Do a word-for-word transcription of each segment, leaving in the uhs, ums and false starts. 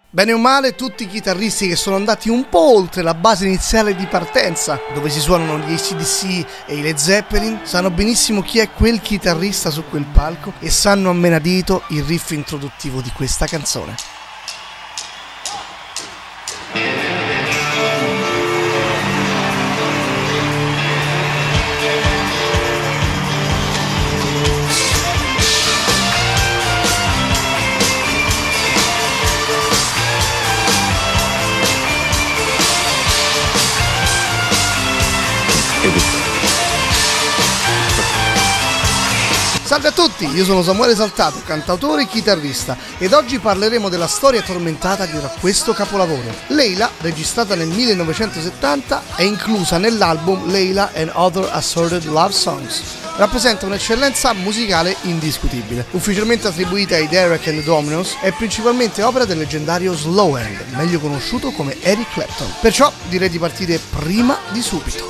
Bene o male, tutti i chitarristi che sono andati un po' oltre la base iniziale di partenza, dove si suonano gli A C D C e i Led Zeppelin, sanno benissimo chi è quel chitarrista su quel palco e sanno a menadito il riff introduttivo di questa canzone. Salve a tutti, io sono Samuele Saltato, cantautore e chitarrista, ed oggi parleremo della storia tormentata dietro a questo capolavoro. Layla, registrata nel millenovecentosettanta, è inclusa nell'album Layla and Other Assorted Love Songs. Rappresenta un'eccellenza musicale indiscutibile. Ufficialmente attribuita ai Derek and the Dominos, è principalmente opera del leggendario slow hand, meglio conosciuto come Eric Clapton. Perciò direi di partire prima di subito.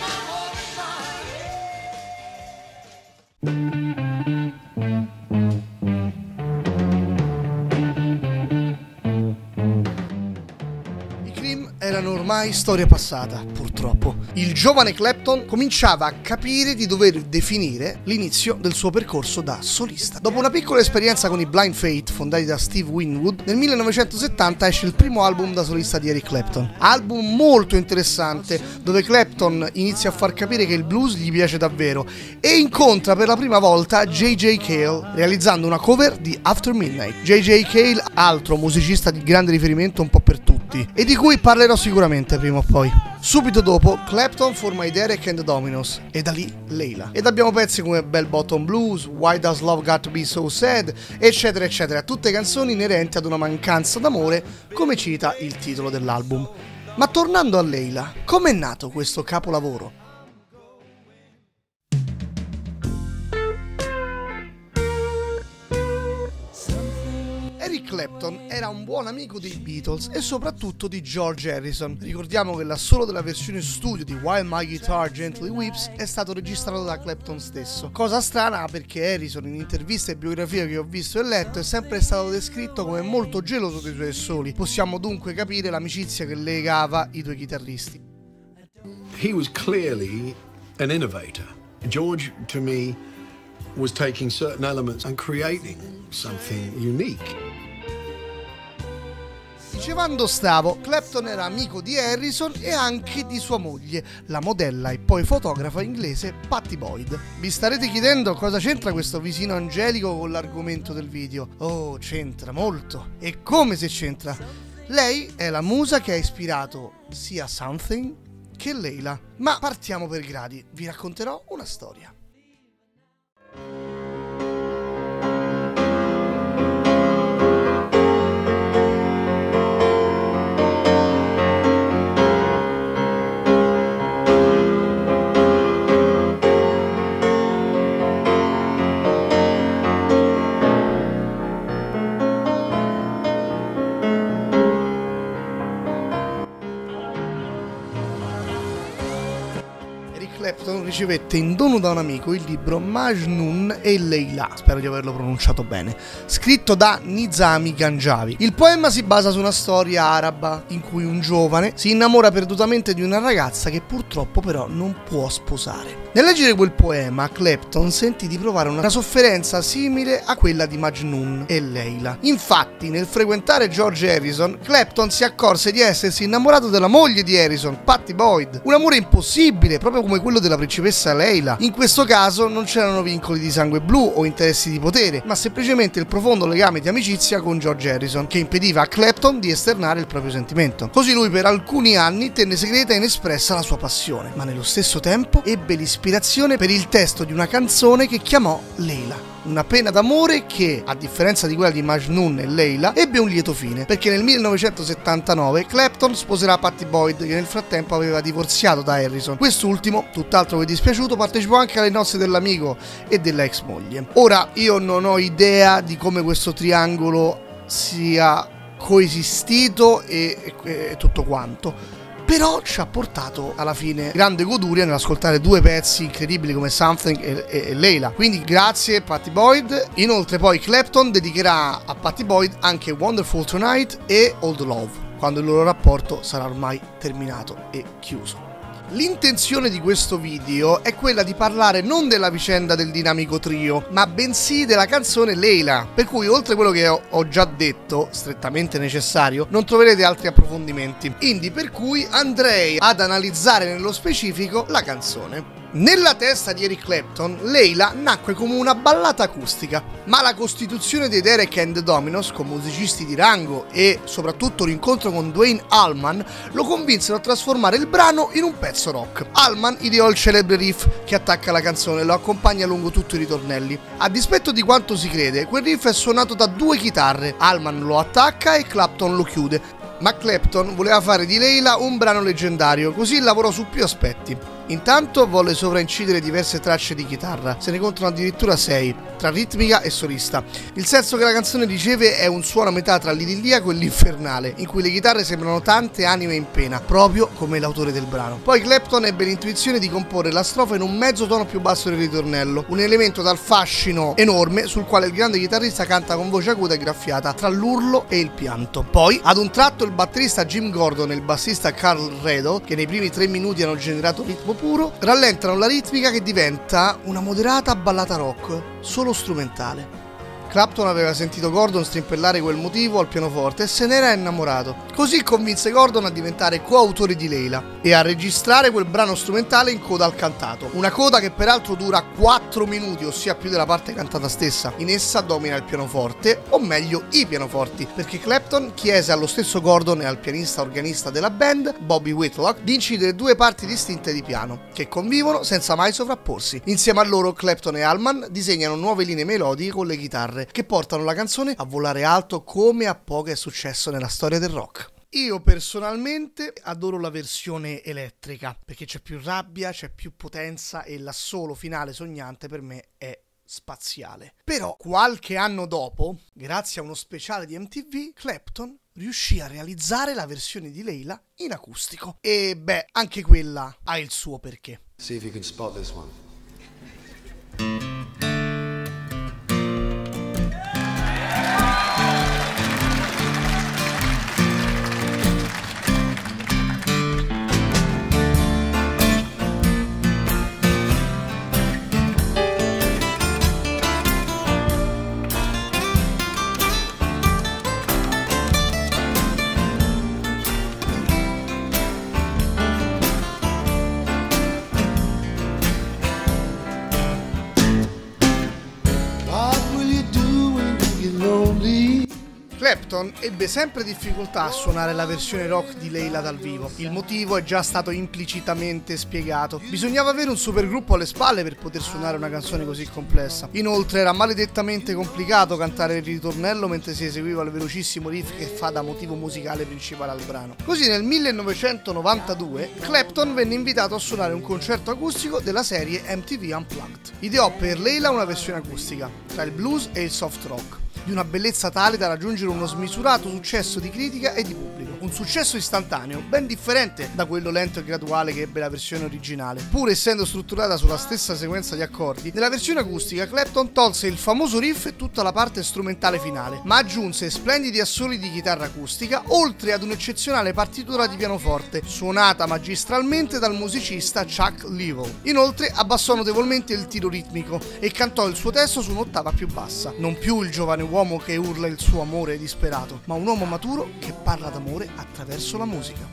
Erano ormai storia passata, purtroppo. Il giovane Clapton cominciava a capire di dover definire l'inizio del suo percorso da solista. Dopo una piccola esperienza con i Blind Faith, fondati da Steve Winwood, nel millenovecentosettanta esce il primo album da solista di Eric Clapton. Album molto interessante, dove Clapton inizia a far capire che il blues gli piace davvero e incontra per la prima volta J J Cale, realizzando una cover di After Midnight. J J Cale, altro musicista di grande riferimento un po' per tutti, e di cui parlerò sicuramente prima o poi. Subito dopo Clapton forma i Derek and the Dominos e da lì Layla. Ed abbiamo pezzi come Bell Bottom Blues, Why Does Love Got to Be So Sad, eccetera eccetera, tutte canzoni inerenti ad una mancanza d'amore, come cita il titolo dell'album. Ma tornando a Layla, com'è nato questo capolavoro? Eric Clapton era un buon amico dei Beatles e soprattutto di George Harrison. Ricordiamo che l'assolo della versione studio di While My Guitar Gently Weeps è stato registrato da Clapton stesso. Cosa strana, perché Harrison in interviste e biografie che ho visto e letto è sempre stato descritto come molto geloso dei suoi assoli. Possiamo dunque capire l'amicizia che legava i due chitarristi. He was clearly an innovator. George, to me, was taking certain elements and creating something unique. Dicevando stavo, Clapton era amico di Harrison e anche di sua moglie, la modella e poi fotografa inglese Pattie Boyd. Vi starete chiedendo cosa c'entra questo visino angelico con l'argomento del video? Oh, c'entra molto. E come se c'entra? Lei è la musa che ha ispirato sia Something che Layla. Ma partiamo per gradi, vi racconterò una storia. Clapton ricevette in dono da un amico il libro Majnun e Layla, spero di averlo pronunciato bene, scritto da Nizami Ganjavi. Il poema si basa su una storia araba in cui un giovane si innamora perdutamente di una ragazza che purtroppo però non può sposare. Nel leggere quel poema, Clapton sentì di provare una sofferenza simile a quella di Majnun e Layla. Infatti, nel frequentare George Harrison, Clapton si accorse di essersi innamorato della moglie di Harrison, Pattie Boyd. Un amore impossibile, proprio come quello della principessa Layla. In questo caso non c'erano vincoli di sangue blu o interessi di potere, ma semplicemente il profondo legame di amicizia con George Harrison, che impediva a Clapton di esternare il proprio sentimento. Così lui per alcuni anni tenne segreta e inespressa la sua passione, ma nello stesso tempo ebbe l'ispirazione per il testo di una canzone che chiamò Layla. Una pena d'amore che, a differenza di quella di Majnun e Layla, ebbe un lieto fine, perché nel millenovecentosettantanove Clapton sposerà Pattie Boyd, che nel frattempo aveva divorziato da Harrison. Quest'ultimo, tutt'altro che dispiaciuto, partecipò anche alle nozze dell'amico e della ex moglie. Ora, io non ho idea di come questo triangolo sia coesistito e, e, e tutto quanto, però ci ha portato alla fine grande goduria nell'ascoltare due pezzi incredibili come Something e, e, e Layla. Quindi grazie Pattie Boyd. Inoltre poi Clapton dedicherà a Pattie Boyd anche Wonderful Tonight e Old Love, quando il loro rapporto sarà ormai terminato e chiuso. L'intenzione di questo video è quella di parlare non della vicenda del dinamico trio, ma bensì della canzone Layla, per cui oltre a quello che ho, ho già detto, strettamente necessario, non troverete altri approfondimenti, quindi per cui andrei ad analizzare nello specifico la canzone. Nella testa di Eric Clapton, Layla nacque come una ballata acustica, ma la costituzione dei Derek and the Dominos con musicisti di rango e soprattutto l'incontro con Duane Allman lo convinsero a trasformare il brano in un pezzo rock. Allman ideò il celebre riff che attacca la canzone e lo accompagna lungo tutti i ritornelli. A dispetto di quanto si crede, quel riff è suonato da due chitarre, Allman lo attacca e Clapton lo chiude, ma Clapton voleva fare di Layla un brano leggendario, così lavorò su più aspetti. Intanto volle sovraincidere diverse tracce di chitarra, se ne contano addirittura sei, tra ritmica e solista. Il senso che la canzone riceve è un suono a metà tra l'idilliaco e l'infernale, in cui le chitarre sembrano tante anime in pena, proprio come l'autore del brano. Poi Clapton ebbe l'intuizione di comporre la strofa in un mezzo tono più basso del ritornello, un elemento dal fascino enorme sul quale il grande chitarrista canta con voce acuta e graffiata, tra l'urlo e il pianto. Poi, ad un tratto, il batterista Jim Gordon e il bassista Carl Redl, che nei primi tre minuti hanno generato ritmo puro, rallentano la ritmica che diventa una moderata ballata rock, solo strumentale. Clapton aveva sentito Gordon strimpellare quel motivo al pianoforte e se n'era innamorato. Così convinse Gordon a diventare coautore di Layla e a registrare quel brano strumentale in coda al cantato. Una coda che peraltro dura quattro minuti, ossia più della parte cantata stessa. In essa domina il pianoforte, o meglio i pianoforti, perché Clapton chiese allo stesso Gordon e al pianista organista della band, Bobby Whitlock, di incidere due parti distinte di piano, che convivono senza mai sovrapporsi. Insieme a loro Clapton e Allman disegnano nuove linee melodiche con le chitarre, che portano la canzone a volare alto come a poco è successo nella storia del rock. Io personalmente adoro la versione elettrica, perché c'è più rabbia, c'è più potenza e l'assolo finale sognante per me è spaziale. Però qualche anno dopo, grazie a uno speciale di M T V, Clapton riuscì a realizzare la versione di Layla in acustico. E beh, anche quella ha il suo perché. See if you can spot this one. Clapton ebbe sempre difficoltà a suonare la versione rock di Layla dal vivo. Il motivo è già stato implicitamente spiegato. Bisognava avere un supergruppo alle spalle per poter suonare una canzone così complessa. Inoltre era maledettamente complicato cantare il ritornello mentre si eseguiva il velocissimo riff che fa da motivo musicale principale al brano. Così nel millenovecentonovantadue Clapton venne invitato a suonare un concerto acustico della serie M T V Unplugged. Ideò per Layla una versione acustica, tra il blues e il soft rock, di una bellezza tale da raggiungere uno smisurato successo di critica e di pubblico. Un successo istantaneo, ben differente da quello lento e graduale che ebbe la versione originale. Pur essendo strutturata sulla stessa sequenza di accordi, nella versione acustica Clapton tolse il famoso riff e tutta la parte strumentale finale, ma aggiunse splendidi assoli di chitarra acustica, oltre ad un'eccezionale partitura di pianoforte, suonata magistralmente dal musicista Chuck Leavell. Inoltre abbassò notevolmente il tiro ritmico e cantò il suo testo su un'ottava più bassa. Non più il giovane uomo che urla il suo amore disperato, ma un uomo maturo che parla d'amore attraverso la musica.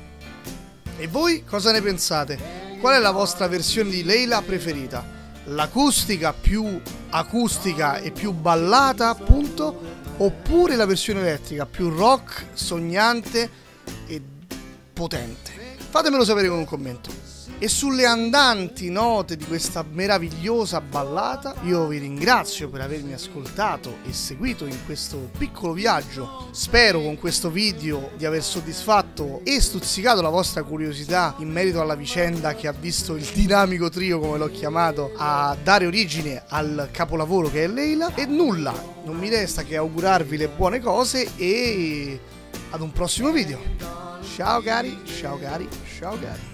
E voi cosa ne pensate? Qual è la vostra versione di Layla preferita? L'acustica più acustica e più ballata, appunto, oppure la versione elettrica più rock, sognante e potente? Fatemelo sapere con un commento. E sulle andanti note di questa meravigliosa ballata io vi ringrazio per avermi ascoltato e seguito in questo piccolo viaggio. Spero con questo video di aver soddisfatto e stuzzicato la vostra curiosità in merito alla vicenda che ha visto il dinamico trio, come l'ho chiamato, a dare origine al capolavoro che è Layla. E nulla, non mi resta che augurarvi le buone cose e ad un prossimo video. Ciao cari, ciao cari, ciao cari.